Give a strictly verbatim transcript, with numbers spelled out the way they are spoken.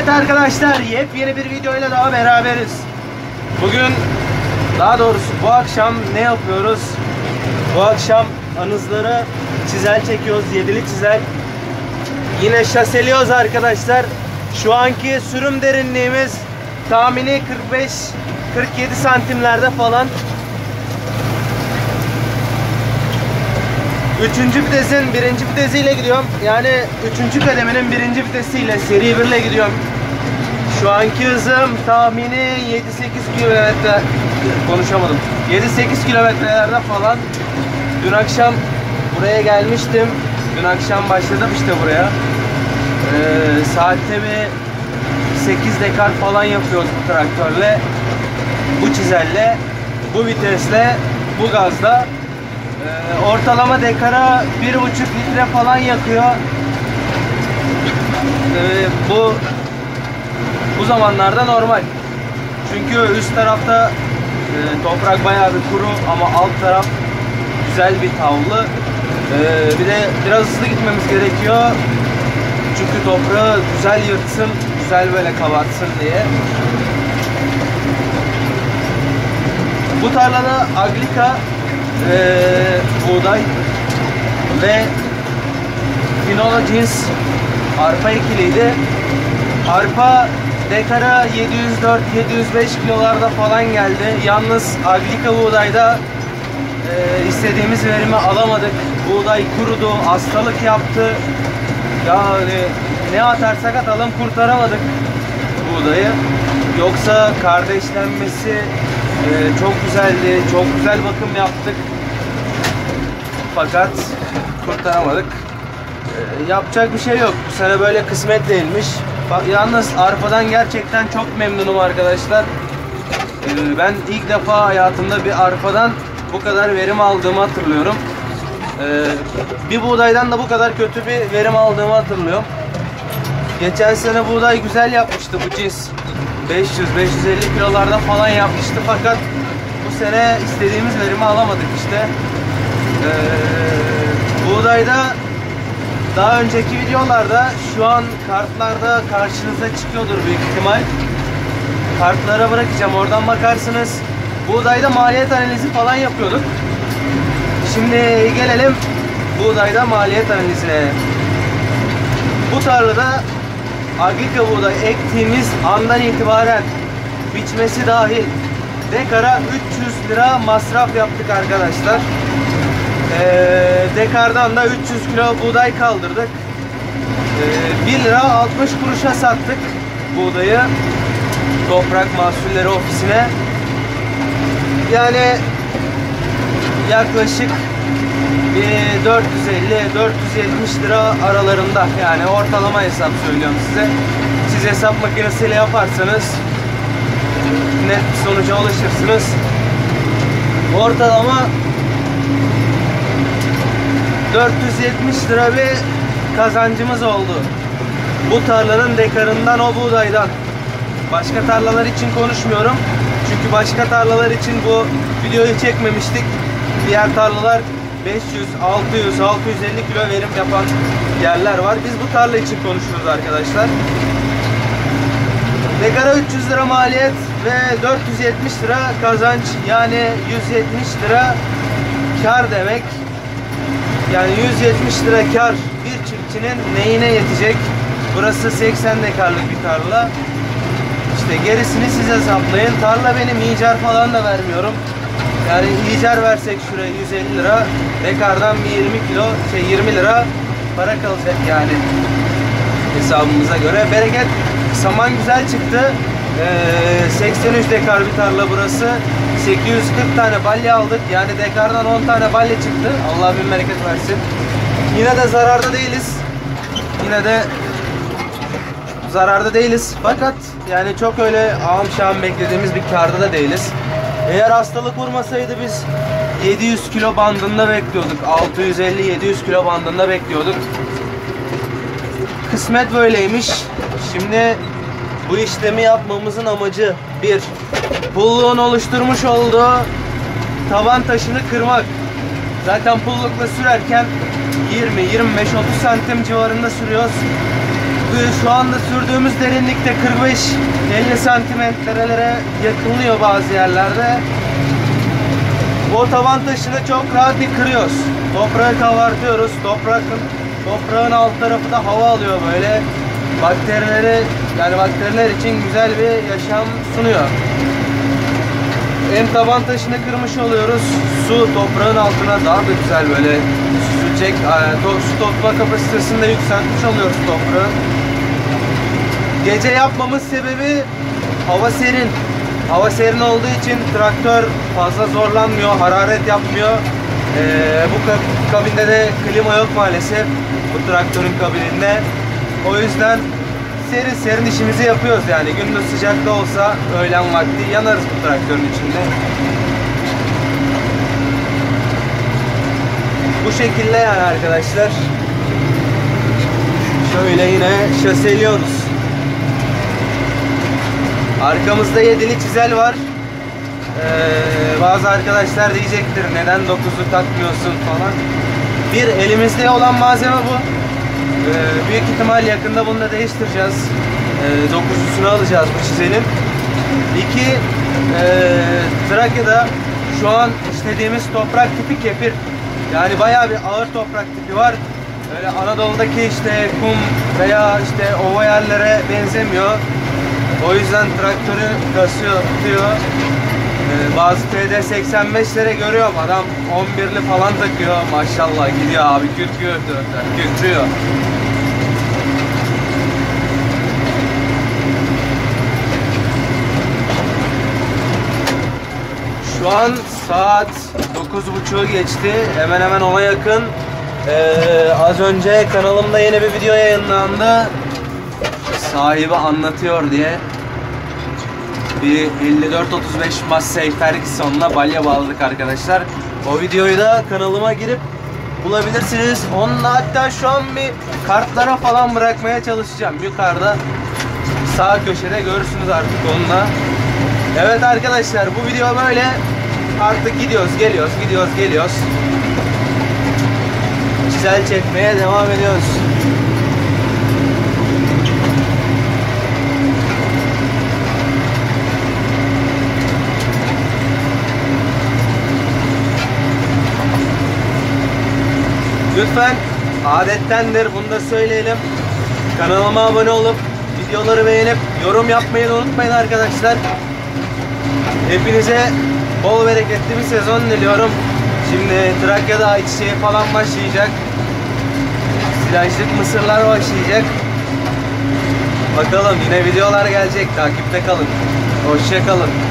Evet arkadaşlar, yepyeni bir videoyla daha beraberiz. Bugün, daha doğrusu bu akşam ne yapıyoruz? Bu akşam anızları çizel çekiyoruz, yedili çizel. Yine şaseliyoruz arkadaşlar. Şu anki sürüm derinliğimiz tahmini kırk beş kırk yedi santimlerde falan. Üçüncü vitesin birinci vitesiyle gidiyorum. Yani üçüncü kademenin birinci vitesiyle seri bir ile gidiyorum. Şu anki hızım tahmini yedi sekiz kilometre, konuşamadım. yedi sekiz kilometrelerde falan. Dün akşam buraya gelmiştim. Dün akşam başladım işte buraya. Ee, saatte bir sekiz dekar falan yapıyoruz bu traktörle. Bu çizelle, bu vitesle, bu gazda. Ee, ortalama dekara bir buçuk litre falan yakıyor. Ee, bu bu zamanlarda normal. Çünkü üst tarafta e, toprak bayağı bir kuru ama alt taraf güzel bir tavlı. Ee, bir de biraz hızlı gitmemiz gerekiyor. Çünkü toprağı güzel yırtsın, güzel böyle kabartsın diye. Bu tarlada Aglika Ee, buğday ve Finola cins arpa ekiliydi. Arpa dekara yedi yüz dört yedi yüz beş kilolarda falan geldi. Yalnız Aglika buğdayda e, istediğimiz verimi alamadık. Buğday kurudu, hastalık yaptı. Yani ne atarsak atalım kurtaramadık buğdayı. Yoksa kardeşlenmesi Ee, çok güzeldi, çok güzel bakım yaptık. Fakat kurtaramadık. Ee, yapacak bir şey yok. Bu sene böyle kısmet değilmiş. Bak, yalnız arpadan gerçekten çok memnunum arkadaşlar. Ee, ben ilk defa hayatımda bir arpadan bu kadar verim aldığımı hatırlıyorum. Ee, bir buğdaydan da bu kadar kötü bir verim aldığımı hatırlıyorum. Geçen sene buğday güzel yapmıştı bu cins. beş yüz beş yüz elli kilolarda falan yapmıştı fakat bu sene istediğimiz verimi alamadık işte. Ee, buğdayda daha önceki videolarda şu an kartlarda karşınıza çıkıyordur büyük ihtimal. Kartlara bırakacağım, oradan bakarsınız. Buğdayda maliyet analizi falan yapıyorduk. Şimdi gelelim buğdayda maliyet analizine. Bu tarlada Aglika buğday ektiğimiz andan itibaren biçmesi dahil dekara üç yüz lira masraf yaptık arkadaşlar. Ee, dekardan da üç yüz kilo buğday kaldırdık. Ee, bir lira altmış kuruşa sattık buğdayı Toprak Mahsulleri Ofisi'ne. Yani yaklaşık dört yüz elli dört yüz yetmiş lira aralarında, yani ortalama hesap söylüyorum size. Siz hesap makinesiyle yaparsanız net bir sonuca ulaşırsınız. Ortalama dört yüz yetmiş lira bir kazancımız oldu. Bu tarlanın dekarından, o buğdaydan. Başka tarlalar için konuşmuyorum. Çünkü başka tarlalar için bu videoyu çekmemiştik. Diğer tarlalar beş yüz altı yüz altı yüz elli kilo verim yapan yerler var. Biz bu tarla için konuşuyoruz arkadaşlar. Dekara üç yüz lira maliyet ve dört yüz yetmiş lira kazanç, yani yüz yetmiş lira kar demek. Yani yüz yetmiş lira kar bir çiftçinin neyine yetecek? Burası seksen dekarlık bir tarla. İşte gerisini siz hesaplayın. Tarla benim, icar falan da vermiyorum. Yani icar versek şuraya yüz elli lira, dekardan bir yirmi kilo şey yirmi lira para kalacak yani hesabımıza göre. Bereket, saman güzel çıktı. Ee, seksen üç dekar bir tarla burası. sekiz yüz kırk tane balya aldık. Yani dekardan on tane balya çıktı. Allah bin bereket versin. Yine de zararda değiliz. Yine de zararda değiliz. Fakat yani çok öyle ağam şahım beklediğimiz bir karda da değiliz. Eğer hastalık vurmasaydı biz yedi yüz kilo bandında bekliyorduk. altı yüz elli yedi yüz kilo bandında bekliyorduk. Kısmet böyleymiş. Şimdi bu işlemi yapmamızın amacı bir, pulluğun oluşturmuş olduğu taban taşını kırmak. Zaten pullukla sürerken yirmi yirmi beş otuz santim civarında sürüyoruz. şu anda sürdüğümüz derinlikte kırk beş elli santimetrelere yakınlıyor bazı yerlerde. O taban taşını çok rahat bir kırıyoruz. Toprağı kabartıyoruz. Toprakın, toprağın alt tarafı da hava alıyor böyle. Bakterileri, yani bakteriler için güzel bir yaşam sunuyor. Hem taban taşını kırmış oluyoruz. Su toprağın altına daha da güzel böyle süzülecek. Su tutma kapasitesini de yükseltmiş oluyoruz toprağın. Gece yapmamız sebebi hava serin. Hava serin olduğu için traktör fazla zorlanmıyor, hararet yapmıyor. Ee, bu kabinde de klima yok maalesef, bu traktörün kabininde. O yüzden serin serin işimizi yapıyoruz yani. Gündüz sıcakta olsa öğlen vakti yanarız bu traktörün içinde. Bu şekilde yani arkadaşlar. Şöyle yine şaseliyoruz. Arkamızda yedili çizel var. Ee, bazı arkadaşlar diyecektir neden dokuzu takmıyorsun falan. Bir, elimizde olan malzeme bu. Ee, büyük ihtimal yakında bunu da değiştireceğiz. Ee, dokuzlusunu alacağız bu çizelin. İki, e, Trakya'da şu an işlediğimiz toprak tipi kefir. Yani bayağı bir ağır toprak tipi var. Öyle Anadolu'daki işte kum veya işte ova yerlere benzemiyor. O yüzden traktörü kasıyor, tutuyor. Ee, bazı T D seksen beşlere görüyorum, adam on birli falan takıyor. Maşallah gidiyor abi, kürküyor, kürküyor. Şu an saat dokuz buçuğu geçti. Hemen hemen ona yakın. Ee, az önce kanalımda yeni bir video yayınlandı. Sahibi anlatıyor diye. Bir elli dört otuz beş Massey Ferguson'la balya bağladık arkadaşlar. O videoyu da kanalıma girip bulabilirsiniz. Onunla hatta şu an bir kartlara falan bırakmaya çalışacağım. Yukarıda sağ köşede görürsünüz artık onunla. Evet arkadaşlar, bu video böyle. Artık gidiyoruz geliyoruz gidiyoruz geliyoruz. Çizel çekmeye devam ediyoruz. Lütfen, adettendir, bunu da söyleyelim. Kanalıma abone olup videoları beğenip yorum yapmayı da unutmayın arkadaşlar. Hepinize bol bereketli bir sezon diliyorum. Şimdi Trakya'da ayçiçeği falan başlayacak. Silajlık mısırlar başlayacak. Bakalım, yine videolar gelecek. Takipte kalın. Hoşça kalın.